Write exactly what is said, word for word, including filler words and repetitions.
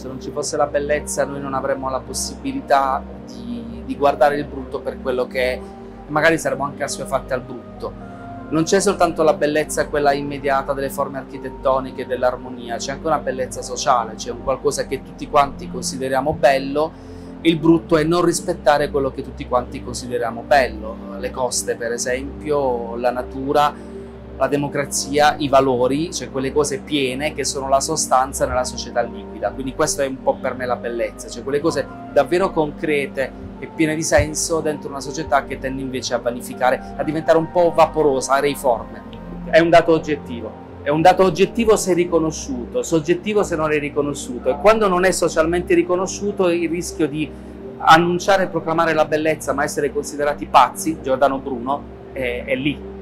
se non ci fosse la bellezza noi non avremmo la possibilità di, di guardare il brutto per quello che è, magari saremmo anche assuefatti al brutto. Non c'è soltanto la bellezza quella immediata delle forme architettoniche, dell'armonia, c'è anche una bellezza sociale, c'è un qualcosa che tutti quanti consideriamo bello. Il brutto è non rispettare quello che tutti quanti consideriamo bello, le coste per esempio, la natura, la democrazia, i valori, cioè quelle cose piene che sono la sostanza nella società liquida. Quindi questo è un po' per me la bellezza, cioè quelle cose davvero concrete e piene di senso dentro una società che tende invece a vanificare, a diventare un po' vaporosa, areiforme. È un dato oggettivo. È un dato oggettivo se riconosciuto, soggettivo se non è riconosciuto, e quando non è socialmente riconosciuto il rischio di annunciare e proclamare la bellezza ma essere considerati pazzi, Giordano Bruno, è, è lì.